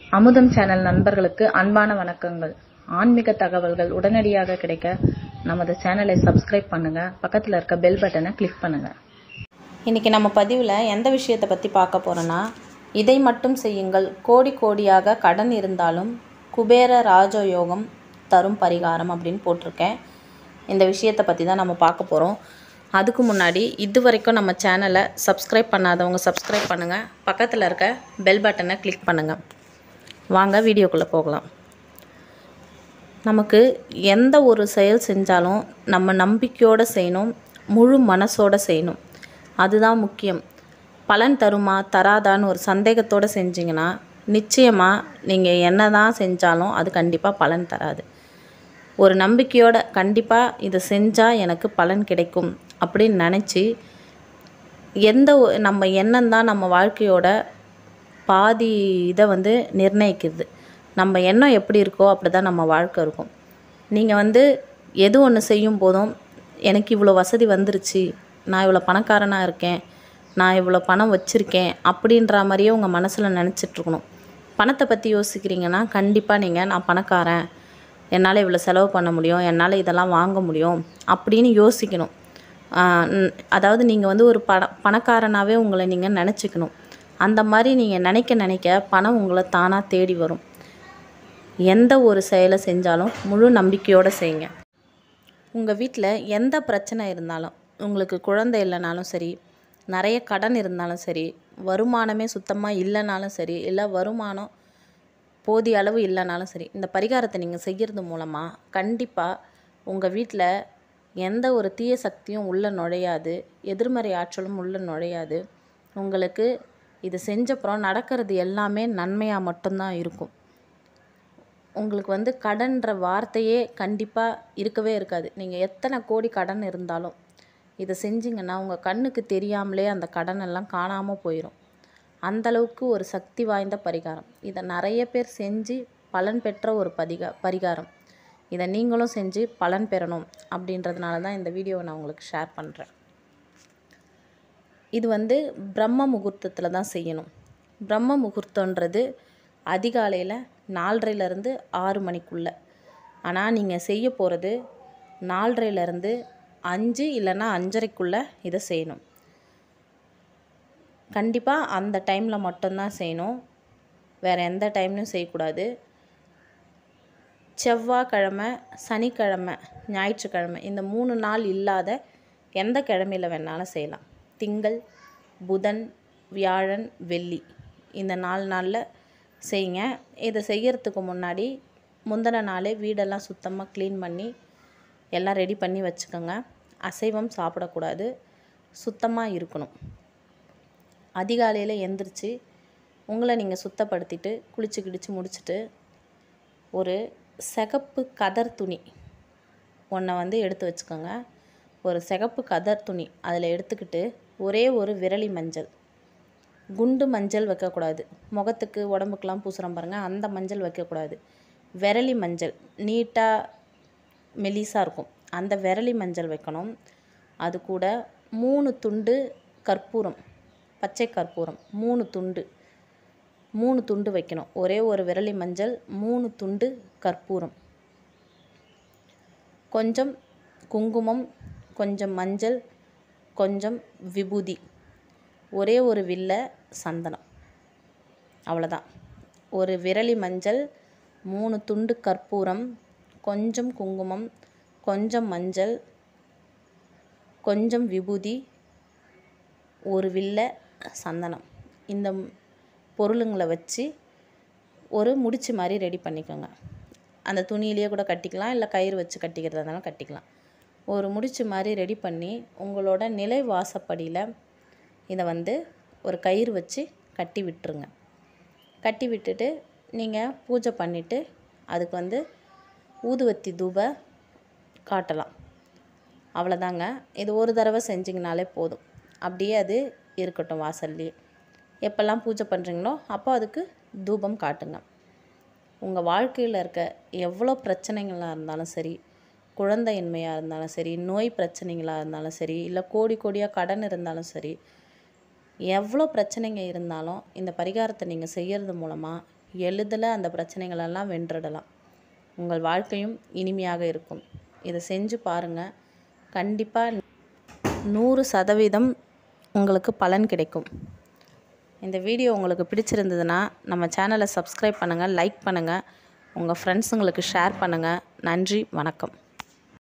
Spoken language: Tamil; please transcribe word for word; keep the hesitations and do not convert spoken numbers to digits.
அமுதம் சேனல் நண்பர்களுக்கு அன்பான வணக்கங்கள். ஆன்மீக தகவல்கள் உடனடியாக கிடைக்க நமது சேனலை சப்ஸ்கிரைப் பண்ணுங்க, பக்கத்தில் இருக்க பெல் பட்டனை கிளிக் பண்ணுங்க. இன்றைக்கி நம்ம பதிவில் எந்த விஷயத்தை பற்றி பார்க்க போகிறோன்னா, இதை மட்டும் செய்யுங்கள், கோடி கோடியாக கடன் இருந்தாலும் குபேர ராஜயோகம் தரும் பரிகாரம் அப்படின்னு போட்டிருக்கேன். இந்த விஷயத்தை பற்றி தான் நம்ம பார்க்க போகிறோம். அதுக்கு முன்னாடி இது வரைக்கும் நம்ம சேனலை சப்ஸ்கிரைப் பண்ணாதவங்க சப்ஸ்கிரைப் பண்ணுங்கள், பக்கத்தில் இருக்க பெல் பட்டனை கிளிக் பண்ணுங்கள். வாங்க வீடியோக்குள்ளே போகலாம். நமக்கு எந்த ஒரு செயல் செஞ்சாலும் நம்ம நம்பிக்கையோடு செய்யணும், முழு மனசோடு செய்யணும். அதுதான் முக்கியம். பலன் தருமா தராதான்னு ஒரு சந்தேகத்தோடு செஞ்சிங்கன்னா நிச்சயமாக நீங்கள் என்ன தான் செஞ்சாலும் அது கண்டிப்பாக பலன் தராது. ஒரு நம்பிக்கையோடு கண்டிப்பாக இதை செஞ்சால் எனக்கு பலன் கிடைக்கும் அப்படின்னு நினச்சி, எந்த நம்ம எண்ணம் தான் நம்ம வாழ்க்கையோட பாதி இதை வந்து நிர்ணயிக்கிறது. நம்ம எண்ணம் எப்படி இருக்கோ அப்படி தான் நம்ம வாழ்க்கை இருக்கும். நீங்கள் வந்து எது ஒன்று செய்யும் போதும் எனக்கு இவ்வளோ வசதி வந்துருச்சு, நான் இவ்வளோ பணக்காரனாக இருக்கேன், நான் இவ்வளோ பணம் வச்சுருக்கேன் அப்படின்ற மாதிரியே உங்கள் மனசில் நினச்சிட்ருக்கணும். பணத்தை பற்றி யோசிக்கிறீங்கன்னா கண்டிப்பாக நீங்கள் நான் பணக்காரன், என்னால் இவ்வளோ செலவு பண்ண முடியும், என்னால் இதெல்லாம் வாங்க முடியும் அப்படின்னு யோசிக்கணும். அதாவது நீங்கள் வந்து ஒரு பண பணக்காரனாகவே உங்களை நீங்கள் நினச்சிக்கணும். அந்த மாதிரி நீங்கள் நினைக்க நினைக்க பணம் உங்களை தானாக தேடி வரும். எந்த ஒரு செயலை செஞ்சாலும் முழு நம்பிக்கையோடு செய்யுங்க. உங்கள் வீட்டில் எந்த பிரச்சனை இருந்தாலும், உங்களுக்கு குழந்தை இல்லைனாலும் சரி, நிறைய கடன் இருந்தாலும் சரி, வருமானமே சுத்தமாக இல்லைனாலும் சரி, இல்லை வருமானம் போதிய அளவு இல்லைனாலும் சரி, இந்த பரிகாரத்தை நீங்கள் செய்கிறது மூலமாக கண்டிப்பாக உங்கள் வீட்டில் எந்த ஒரு தீய சக்தியும் உள்ளே நுழையாது, எதிர்மறை ஆற்றலும் உள்ளே நுழையாது. உங்களுக்கு இது செஞ்சப்புறம் நடக்கிறது எல்லாமே நன்மையாக மட்டும்தான் இருக்கும். உங்களுக்கு வந்து கடன்ற வார்த்தையே கண்டிப்பாக இருக்கவே இருக்காது. நீங்கள் எத்தனை கோடி கடன் இருந்தாலும் இதை செஞ்சிங்கன்னா உங்கள் கண்ணுக்கு தெரியாமலே அந்த கடன் எல்லாம் காணாமல் போயிடும். அந்தளவுக்கு ஒரு சக்தி வாய்ந்த பரிகாரம். இதை நிறைய பேர் செஞ்சு பலன் பெற்ற ஒரு பதிகா பரிகாரம். இதை நீங்களும் செஞ்சு பலன் பெறணும் அப்படின்றதுனால தான் இந்த வீடியோவை நான் உங்களுக்கு ஷேர் பண்ணுறேன். இது வந்து பிரம்ம முகூர்த்தத்தில் தான் செய்யணும். பிரம்ம முகூர்த்தன்றது அதிகாலையில் நாலரைலேருந்து ஆறு மணிக்குள்ளே. ஆனால் நீங்கள் செய்ய போகிறது நாலரைலேருந்து அஞ்சு இல்லைன்னா அஞ்சரைக்குள்ளே இதை செய்யணும். கண்டிப்பாக அந்த டைமில் மட்டும்தான் செய்யணும், வேறு எந்த டைம்லையும் செய்யக்கூடாது. செவ்வாய்க்கிழமை, சனிக்கிழமை, ஞாயிற்றுக்கிழமை இந்த மூணு நாள் இல்லாத எந்த கிழமையில் வேணாலும் செய்யலாம். திங்கள், புதன், வியாழன், வெள்ளி இந்த நாலு நாளில் செய்யுங்க. இதை செய்கிறதுக்கு முன்னாடி முந்தின நாளே வீடெல்லாம் சுத்தமாக க்ளீன் பண்ணி எல்லாம் ரெடி பண்ணி வச்சுக்கோங்க. அசைவம் சாப்பிடக்கூடாது, சுத்தமாக இருக்கணும். அதிகாலையில் எந்திரிச்சு உங்களை நீங்கள் சுத்தப்படுத்திட்டு குளிச்சு கிடிச்சு முடிச்சுட்டு ஒரு சிகப்பு கதர் துணி ஒன்றை வந்து எடுத்து வச்சுக்கோங்க. ஒரு சிகப்பு கதர் துணி அதில் எடுத்துக்கிட்டு ஒரே ஒரு விரலி மஞ்சள், குண்டு மஞ்சள் வைக்கக்கூடாது, முகத்துக்கு உடம்புக்கெலாம் பூசுகிறோம் பாருங்கள் அந்த மஞ்சள் வைக்கக்கூடாது. விரலி மஞ்சள் நீட்டாக மெலிசாக இருக்கும், அந்த விரலி மஞ்சள் வைக்கணும். அது கூட மூணு துண்டு கற்பூரம், பச்சை கற்பூரம் மூணு துண்டு மூணு துண்டு வைக்கணும். ஒரே ஒரு விரலி மஞ்சள், மூணு துண்டு கற்பூரம், கொஞ்சம் குங்குமம், கொஞ்சம் மஞ்சள், கொஞ்சம் விபூதி, ஒரே ஒரு வில்ல சந்தனம். அவ்வளோதான். ஒரு விரலி மஞ்சள், மூணு துண்டு கற்பூரம், கொஞ்சம் குங்குமம், கொஞ்சம் மஞ்சள், கொஞ்சம் விபூதி, ஒரு வில்ல சந்தனம். இந்த பொருளுங்களை வச்சு ஒரு முடிச்சு மாதிரி ரெடி பண்ணிக்கோங்க. அந்த துணியிலேயே கூட கட்டிக்கலாம், இல்லை கயிறு வச்சு கட்டிக்கிறதா இருந்தாலும் கட்டிக்கலாம். ஒரு முடிச்சு மாதிரி ரெடி பண்ணி உங்களோட நிலை வாசப்படியில் இதை வந்து ஒரு கயிறு வச்சு கட்டி விட்டுருங்க. கட்டி விட்டுட்டு நீங்கள் பூஜை பண்ணிவிட்டு அதுக்கு வந்து ஊதுவத்தி தூப காட்டலாம். அவ்வளோதாங்க. இது ஒரு தடவை செஞ்சிங்கனாலே போதும். அப்படியே அது இருக்கட்டும் வாசல்லையே. எப்போல்லாம் பூஜை பண்ணுறீங்களோ அப்போ அதுக்கு தூபம் காட்டுங்க. உங்கள் வாழ்க்கையில் இருக்க எவ்வளோ பிரச்சனைகளாக இருந்தாலும் சரி, குழந்தையின்மையாக இருந்தாலும் சரி, நோய் பிரச்சனைகளாக இருந்தாலும் சரி, இல்லை கோடி கோடியாக கடன் இருந்தாலும் சரி, எவ்வளோ பிரச்சனைங்க இருந்தாலும் இந்த பரிகாரத்தை நீங்கள் செய்கிறது மூலமாக எளிதில் அந்த பிரச்சனைகளெல்லாம் வென்றுடலாம். உங்கள் வாழ்க்கையும் இனிமையாக இருக்கும். இதை செஞ்சு பாருங்கள். கண்டிப்பாக நூறு சதவீதம் உங்களுக்கு பலன் கிடைக்கும். இந்த வீடியோ உங்களுக்கு பிடிச்சிருந்ததுன்னா நம்ம சேனலை சப்ஸ்கிரைப் பண்ணுங்கள், லைக் பண்ணுங்கள், உங்கள் ஃப்ரெண்ட்ஸுங்களுக்கு ஷேர் பண்ணுங்கள். நன்றி, வணக்கம்.